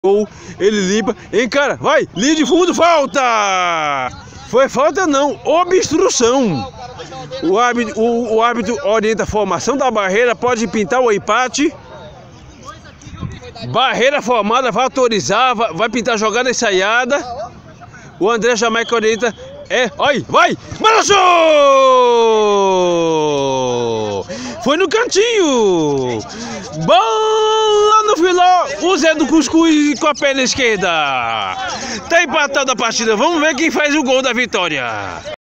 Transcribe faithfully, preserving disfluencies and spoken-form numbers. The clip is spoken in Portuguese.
Ou ele limpa, encara, vai, linha de fundo, falta! Foi falta não, obstrução. O árbitro, o, o árbitro orienta a formação da barreira, pode pintar o empate. Barreira formada, vai autorizar, vai, vai pintar jogada ensaiada. O André Jamaica orienta, é, olha, vai, balançou! Foi no cantinho! Bola no filó! O Zé do Cuscuz com a perna esquerda! Tá empatada a partida, vamos ver quem faz o gol da vitória!